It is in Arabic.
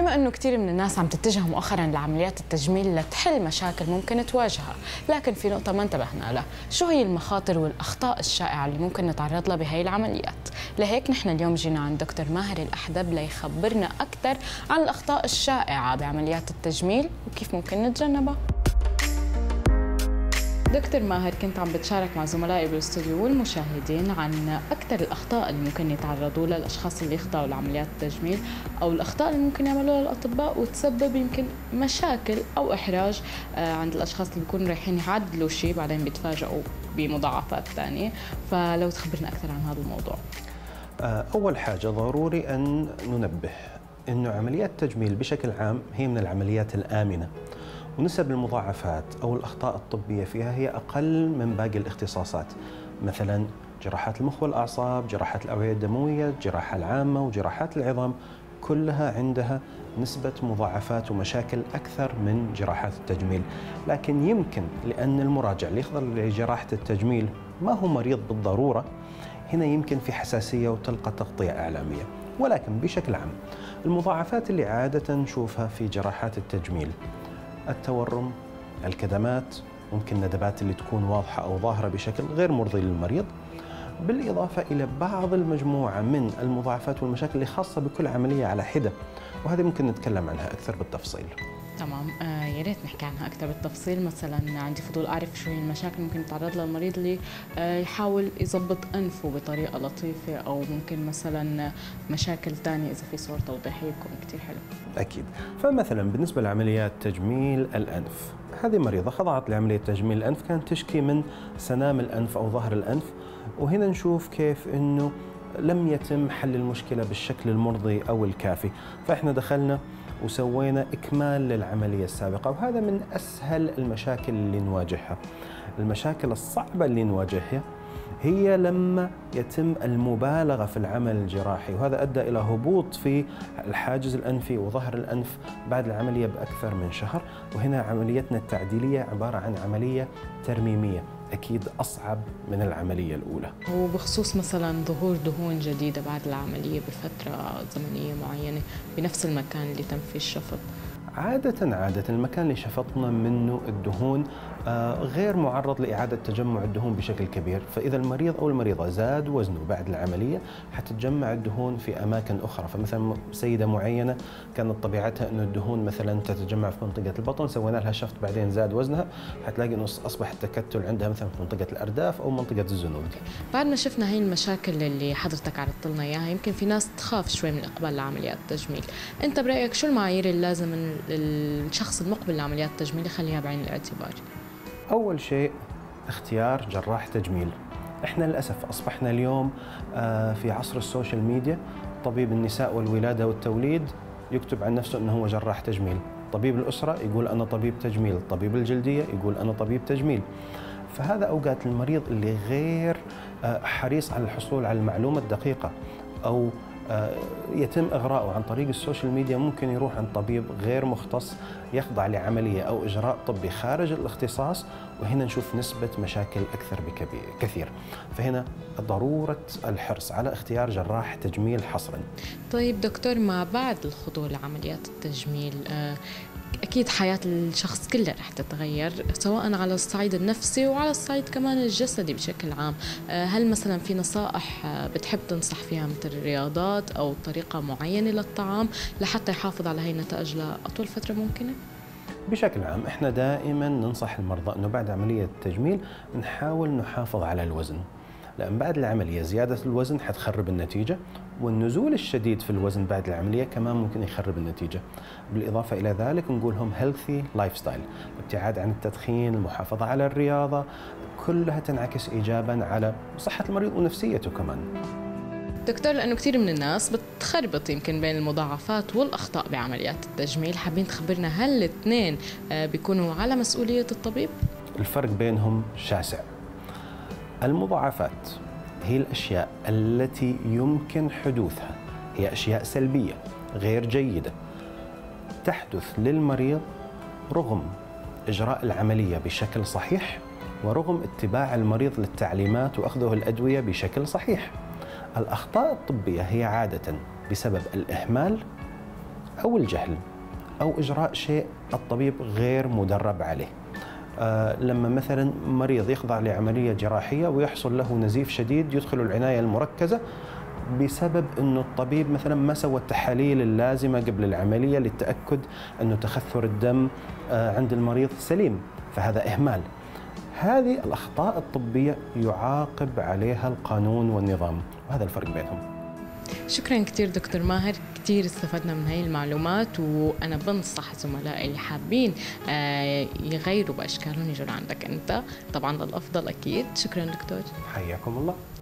بما أنه كثير من الناس عم تتجه مؤخراً لعمليات التجميل لتحل مشاكل ممكن تواجهها، لكن في نقطة ما انتبهنا لها، شو هي المخاطر والأخطاء الشائعة اللي ممكن نتعرض لها بهي العمليات؟ لهيك نحن اليوم جينا عند دكتور ماهر الأحدب ليخبرنا أكثر عن الأخطاء الشائعة بعمليات التجميل وكيف ممكن نتجنبها. دكتور ماهر، كنت عم بتشارك مع زملائي بالاستوديو والمشاهدين عن أكثر الأخطاء اللي ممكن يتعرضوا لها الأشخاص اللي يخضعوا لعمليات التجميل، أو الأخطاء اللي ممكن يعملوها الأطباء وتسبب يمكن مشاكل أو إحراج عند الأشخاص اللي بيكونوا رايحين يعدلوا شيء بعدين بيتفاجئوا بمضاعفات ثانية، فلو تخبرنا أكثر عن هذا الموضوع. أول حاجة ضروري أن ننبه أنه عمليات التجميل بشكل عام هي من العمليات الآمنة، ونسب المضاعفات أو الأخطاء الطبية فيها هي أقل من باقي الاختصاصات، مثلا جراحات المخ والأعصاب، جراحات الأوعية الدموية، الجراحة العامة وجراحات العظام، كلها عندها نسبة مضاعفات ومشاكل أكثر من جراحات التجميل. لكن يمكن لأن المراجع اللي يخضع لجراحة التجميل ما هو مريض بالضرورة، هنا يمكن في حساسية وتلقى تغطية إعلامية. ولكن بشكل عام المضاعفات اللي عادة نشوفها في جراحات التجميل: التورم، الكدمات، ممكن ندبات اللي تكون واضحة أو ظاهرة بشكل غير مرضي للمريض، بالإضافة إلى بعض المجموعة من المضاعفات والمشاكل اللي خاصة بكل عملية على حدة، وهذه ممكن نتكلم عنها أكثر بالتفصيل. تمام، يا ريت نحكي عنها أكثر بالتفصيل. مثلا عندي فضول أعرف شو هي المشاكل ممكن يتعرض لها المريض اللي يحاول يضبط أنفه بطريقة لطيفة، أو ممكن مثلا مشاكل ثانية إذا في صور توضيحية بتكون كثير حلوة. أكيد. فمثلا بالنسبة لعمليات تجميل الأنف، هذه مريضة خضعت لعملية تجميل الأنف، كانت تشكي من سنام الأنف أو ظهر الأنف، وهنا نشوف كيف أنه لم يتم حل المشكلة بالشكل المرضي أو الكافي، فإحنا دخلنا وسوينا إكمال للعملية السابقة، وهذا من أسهل المشاكل اللي نواجهها. المشاكل الصعبة اللي نواجهها هي لما يتم المبالغة في العمل الجراحي، وهذا أدى إلى هبوط في الحاجز الأنفي وظهر الأنف بعد العملية بأكثر من شهر. وهنا عمليتنا التعديلية عبارة عن عملية ترميمية، أكيد أصعب من العملية الأولى. وبخصوص مثلا ظهور دهون جديدة بعد العملية بفترة زمنية معينة بنفس المكان اللي تم فيه الشفط، عادة المكان اللي شفطنا منه الدهون غير معرض لإعادة تجمع الدهون بشكل كبير، فإذا المريض أو المريضة زاد وزنه بعد العملية حتتجمع الدهون في أماكن أخرى. فمثلا سيدة معينة كانت طبيعتها أنه الدهون مثلا تتجمع في منطقة البطن، سوينا لها شفط بعدين زاد وزنها، حتلاقي أنه أصبح التكتل عندها مثلا في منطقة الأرداف أو منطقة الزنود. بعد ما شفنا هي المشاكل اللي حضرتك عرضت لنا إياها، يمكن في ناس تخاف شوي من الإقبال لعمليات التجميل. أنت برأيك شو المعايير اللي لازم الشخص المقبل لعمليات التجميل يخليها بعين الاعتبار؟ أول شيء اختيار جراح تجميل. احنا للأسف أصبحنا اليوم في عصر السوشيال ميديا، طبيب النساء والولادة والتوليد يكتب عن نفسه أنه هو جراح تجميل، طبيب الأسرة يقول أنا طبيب تجميل، طبيب الجلدية يقول أنا طبيب تجميل. فهذا أوقات المريض اللي غير حريص على الحصول على المعلومة الدقيقة أو يتم إغراءه عن طريق السوشيال ميديا، ممكن يروح عند طبيب غير مختص يخضع لعملية أو إجراء طبي خارج الاختصاص، وهنا نشوف نسبة مشاكل أكثر بكثير. فهنا ضرورة الحرص على اختيار جراح تجميل حصرا. طيب دكتور، ما بعد الخضوع لعمليات التجميل أكيد حياة الشخص كلها رح تتغير، سواء على الصعيد النفسي وعلى الصعيد كمان الجسدي بشكل عام. هل مثلا في نصائح بتحب تنصح فيها مثل الرياضات أو طريقة معينة للطعام لحتى يحافظ على هاي النتائج لأطول فترة ممكنة؟ بشكل عام احنا دائما ننصح المرضى أنه بعد عملية التجميل نحاول نحافظ على الوزن، لأن بعد العملية زيادة الوزن حتخرب النتيجة، والنزول الشديد في الوزن بعد العملية كمان ممكن يخرب النتيجة. بالإضافة إلى ذلك نقول لهم healthy lifestyle، ابتعاد عن التدخين، المحافظة على الرياضة، كلها تنعكس إيجابا على صحة المريض ونفسيته كمان. دكتور، لأنه كثير من الناس بتخربط يمكن بين المضاعفات والأخطاء بعمليات التجميل، حابين تخبرنا هل الاثنين بيكونوا على مسؤولية الطبيب؟ الفرق بينهم شاسع. المضاعفات هي الأشياء التي يمكن حدوثها، هي أشياء سلبية غير جيدة تحدث للمريض رغم إجراء العملية بشكل صحيح ورغم اتباع المريض للتعليمات وأخذه الأدوية بشكل صحيح. الأخطاء الطبية هي عادة بسبب الإهمال أو الجهل أو إجراء شيء الطبيب غير مدرب عليه. لما مثلا مريض يخضع لعملية جراحية ويحصل له نزيف شديد يدخل العناية المركزة بسبب أنه الطبيب مثلا ما سوى التحاليل اللازمة قبل العملية للتأكد أنه تخثر الدم عند المريض سليم، فهذا إهمال. هذه الأخطاء الطبية يعاقب عليها القانون والنظام، وهذا الفرق بينهم. شكرا كثير دكتور ماهر، كثير استفدنا من هاي المعلومات، وأنا بنصح زملائي اللي حابين يغيروا بأشكالهم يجوا عندك أنت، طبعا الأفضل أكيد. شكرا دكتور. حياكم الله.